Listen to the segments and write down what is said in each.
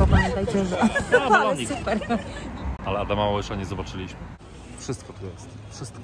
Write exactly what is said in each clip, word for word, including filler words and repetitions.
Tylko pamiętajcie, że... No, ale super. Ale Adama Łysza nie zobaczyliśmy. Wszystko tu jest. Wszystko.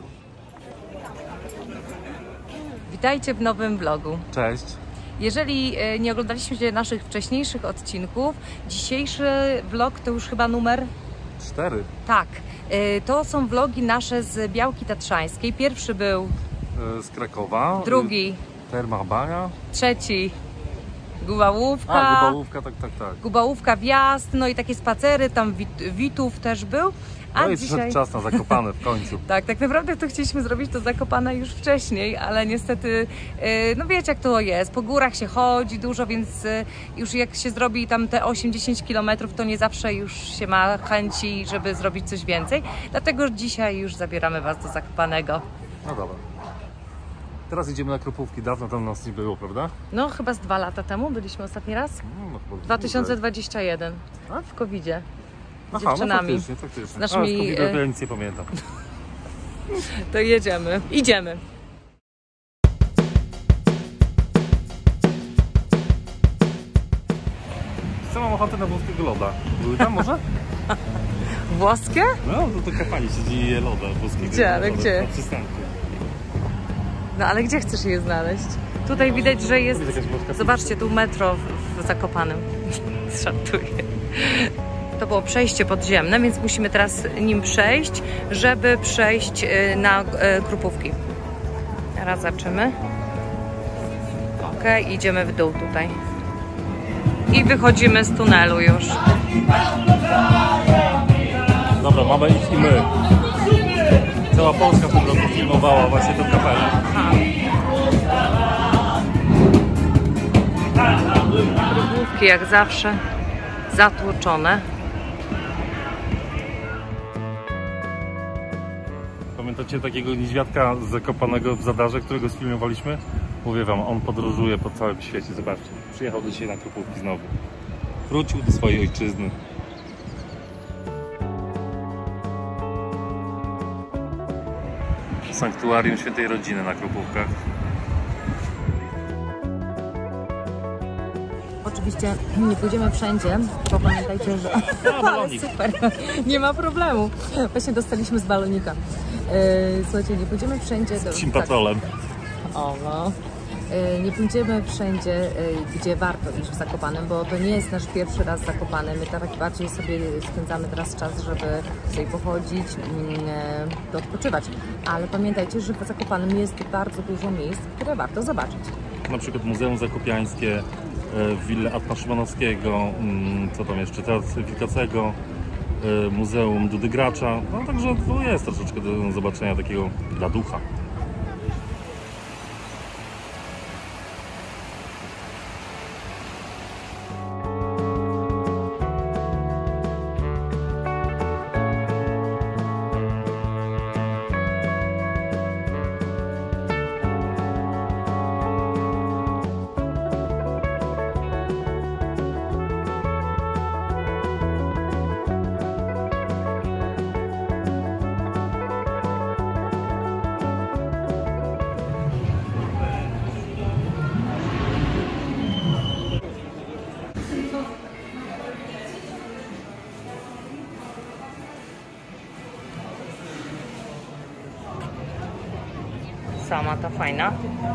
Witajcie w nowym vlogu. Cześć. Jeżeli nie oglądaliście naszych wcześniejszych odcinków, dzisiejszy vlog to już chyba numer... Cztery. Tak. To są vlogi nasze z Białki Tatrzańskiej. Pierwszy był... Z Krakowa. Drugi. Terma Bania. Trzeci. Gubałówka. A, Gubałówka, tak, tak, tak. Gubałówka, wjazd, no i takie spacery, tam Wit Witów też był. A no i dzisiaj... przyszedł czas na Zakopane w końcu. Tak, tak naprawdę to chcieliśmy zrobić to Zakopane już wcześniej, ale niestety, no wiecie jak to jest, po górach się chodzi dużo, więc już jak się zrobi tam te osiem dziesięć kilometrów, to nie zawsze już się ma chęci, żeby zrobić coś więcej. Dlatego dzisiaj już zabieramy Was do Zakopanego. No dobra. Teraz idziemy na Krupówki, dawno tam nas nie było, prawda? No chyba z dwa lata temu byliśmy ostatni raz. No, no, dwa tysiące dwudziesty pierwszy, A? w kowidzie. Aha, dziewczynami. No faktycznie, faktycznie. Z naszymi, A, z COVID-u ja nic nie pamiętam. To jedziemy. Idziemy. Co mam ochotę na włoskiego loda? Były tam może? Włoskie? No, to taka pani siedzi i je loda włoskiego. Gdzie, ale loda, gdzie? Na przystanku. No ale gdzie chcesz je znaleźć? Tutaj widać, że jest... Zobaczcie, tu metro w Zakopanem. Żartuję. To było przejście podziemne, więc musimy teraz nim przejść, żeby przejść na Krupówki. Teraz zobaczymy. Ok, idziemy w dół tutaj. I wychodzimy z tunelu już. Dobra, mamy ich i my. Cała Polska w tym roku filmowała właśnie tę kapelę. Aha. Krupówki jak zawsze zatłoczone. Pamiętacie takiego niedźwiadka z Zakopanego w Zadarze, którego sfilmowaliśmy? Mówię wam, on podróżuje po całym świecie, zobaczcie. Przyjechał do dzisiaj na Krupówki znowu. Wrócił do swojej ojczyzny. Sanktuarium Świętej Rodziny na Krupówkach. Oczywiście nie pójdziemy wszędzie, bo pamiętajcie, że... Ale super, nie ma problemu. Właśnie dostaliśmy z balonika. Słuchajcie, nie pójdziemy wszędzie... Z psim patrolem. O, no. Nie pójdziemy wszędzie, gdzie warto iść w Zakopanem, bo to nie jest nasz pierwszy raz w Zakopanem. My tak bardziej sobie spędzamy teraz czas, żeby sobie pochodzić, odpoczywać. Ale pamiętajcie, że w Zakopanem jest bardzo dużo miejsc, które warto zobaczyć. Na przykład Muzeum Zakopiańskie, willę Atma Szymanowskiego, co tam jeszcze, Teatr Wilkacego, Muzeum Dudy Gracza. No także to jest troszeczkę do zobaczenia takiego dla ducha. Sama ta fajna.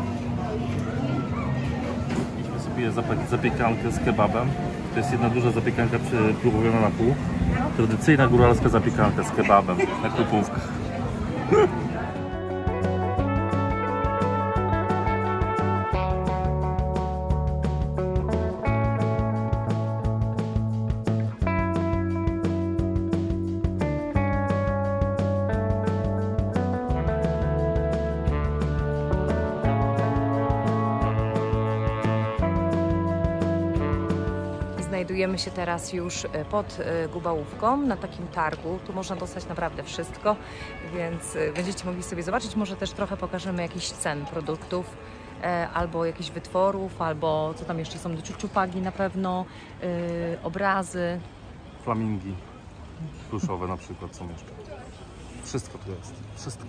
Mieliśmy sobie zapiekankę z kebabem. To jest jedna duża zapiekanka przypróbowana na pół. Tradycyjna góralska zapiekanka z kebabem na Krupówkach. Znajdujemy się teraz już pod Gubałówką, na takim targu. Tu można dostać naprawdę wszystko, więc będziecie mogli sobie zobaczyć. Może też trochę pokażemy jakichś cen produktów, albo jakichś wytworów, albo co tam jeszcze są, ciuciupagi na pewno, yy, obrazy. Flamingi pluszowe na przykład są jeszcze. Wszystko tu jest, wszystko.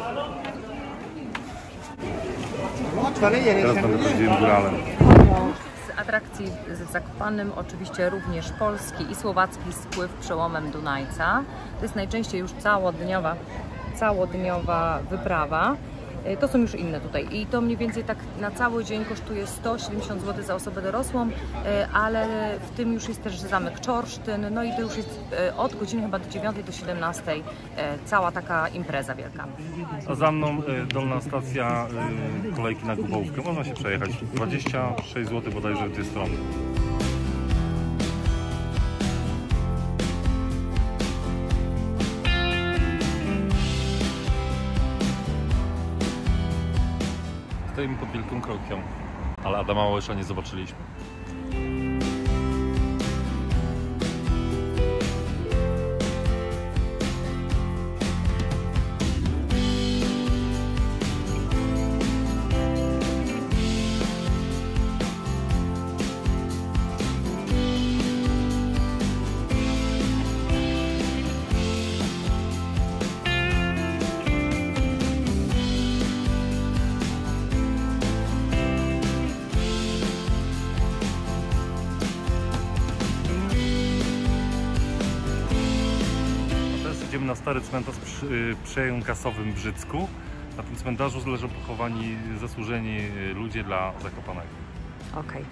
Teraz będę prawdziwym góralem. Z atrakcji w Zakopanem oczywiście również polski i słowacki spływ przełomem Dunajca. To jest najczęściej już całodniowa, całodniowa wyprawa. To są już inne tutaj i to mniej więcej tak na cały dzień kosztuje sto siedemdziesiąt złotych za osobę dorosłą, ale w tym już jest też zamek Czorsztyn, no i to już jest od godziny chyba do dziewiątej do siedemnastej cała taka impreza wielka. A za mną dolna stacja kolejki na Gubałówkę. Można się przejechać. dwadzieścia sześć złotych bodajże dwie strony. Stoimy pod Wielką Krokią, ale Adama Łysza nie zobaczyliśmy. Idziemy na stary cmentarz przy Przejękasowym w Brzycku. Na tym cmentarzu leżą pochowani zasłużeni ludzie dla Zakopanego. Okej. Okay.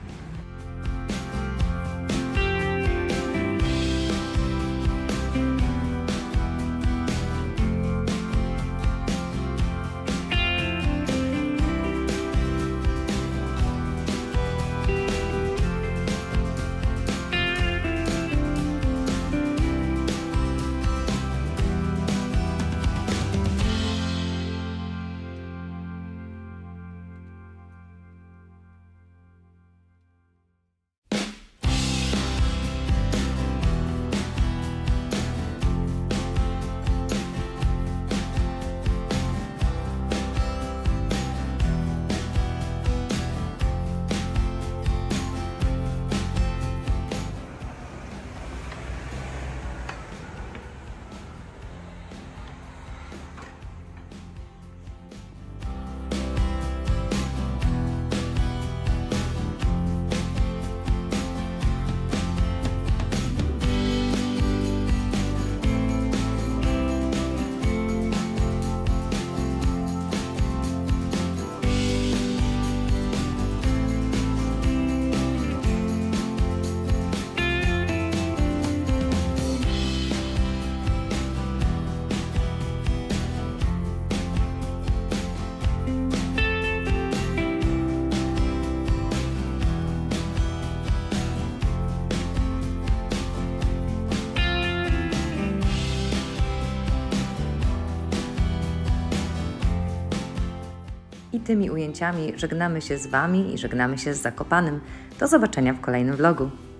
I tymi ujęciami żegnamy się z Wami i żegnamy się z Zakopanem. Do zobaczenia w kolejnym vlogu.